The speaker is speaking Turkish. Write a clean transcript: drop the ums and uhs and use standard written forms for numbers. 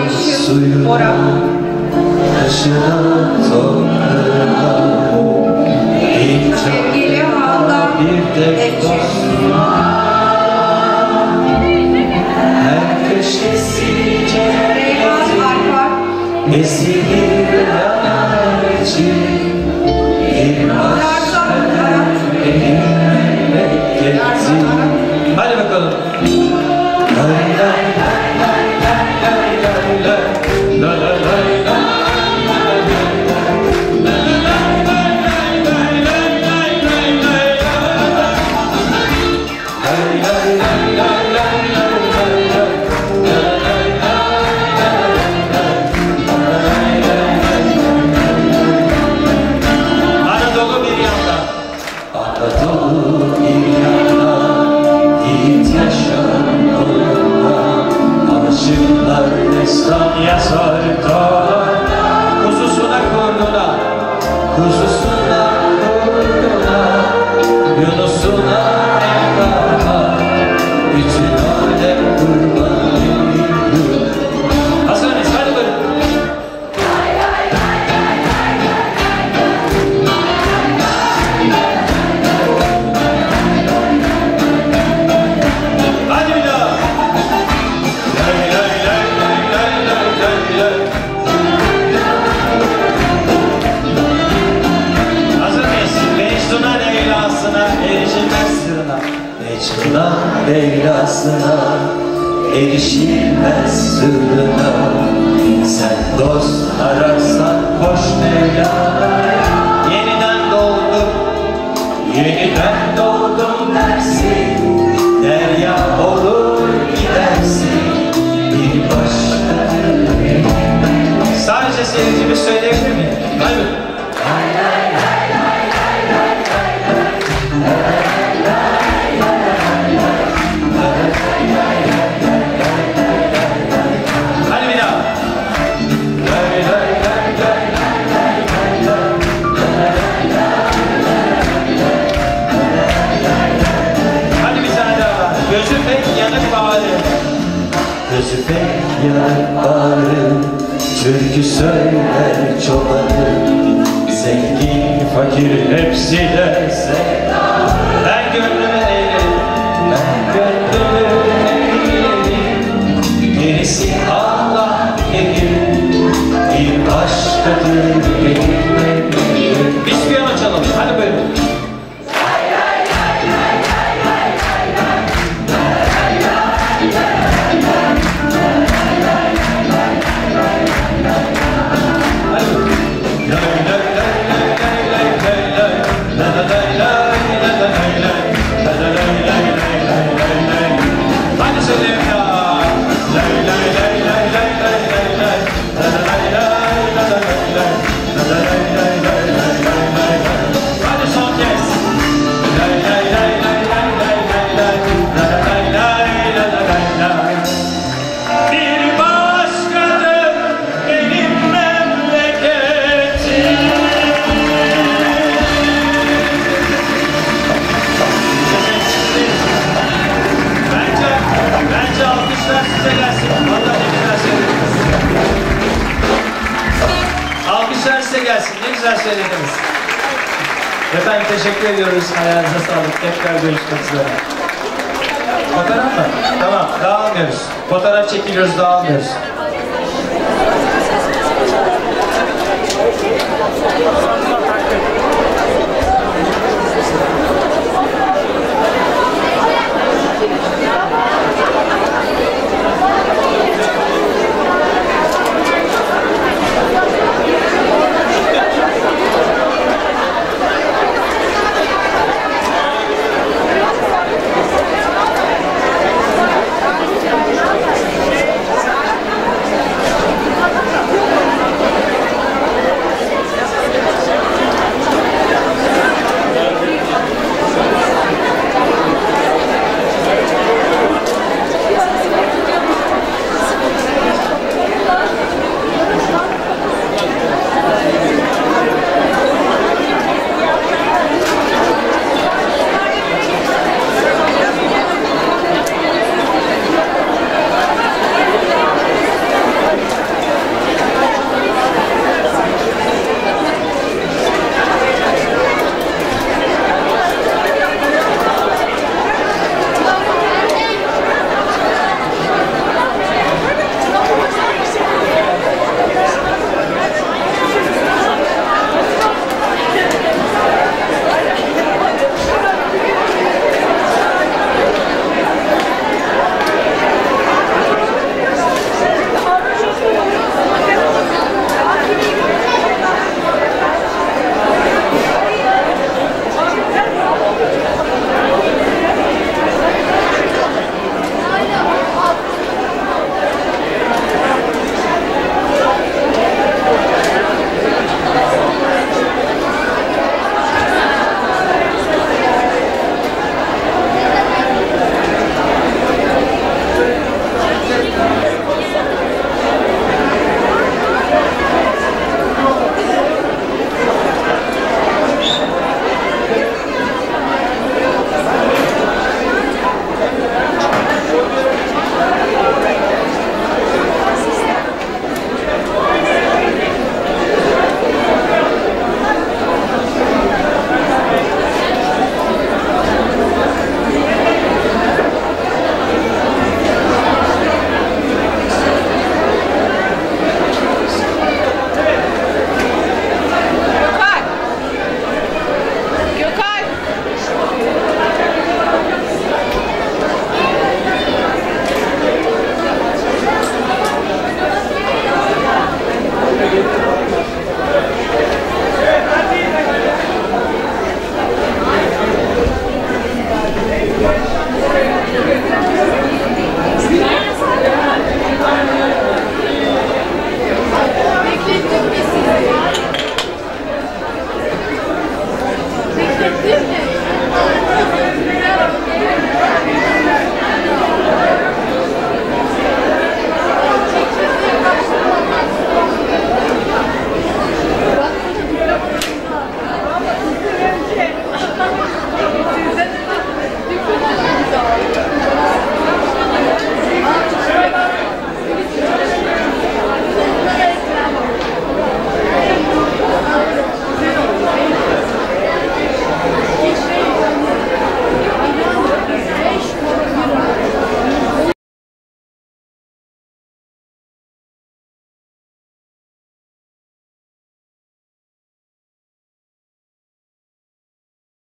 Eşim Bora. Sevgili Handan Ekşi. Reyhan Alpar. Hadi bakalım. Kuzusuna kurduna, kuzusuna kurduna, Yunusuna Mevlana, bütün alem kurbanı. Hazır mıyız? Hadi buyurun. Hadi bir daha. Mecnun'a Leyla'sına erişilmez sırrına. Sen dost ararsan koş Mevla'na. Yeniden doğdum, yeniden doğdum dersin. Derya olur gidersin bir başkadır. Sadece seyircimiz söyleyebilir miyim? Hadi. Gözü pek yanık bağrı, türkü söyler çobanı. Zengin, fakir hepsi de sevda. Ben gönlümü eğlerim, ben gönlümü eğlerim. Gerisi Allah bilir, bir başkadır benim. Biz piyano çalalım, hadi buyurun. Gelsin. Ne güzel söylediniz. Efendim teşekkür ediyoruz. Ayağınıza sağlık. Tekrar görüşmek üzere. Fotoğraf mı? Tamam. Dağılmıyoruz. Fotoğraf çekiliyoruz. Dağılmıyoruz.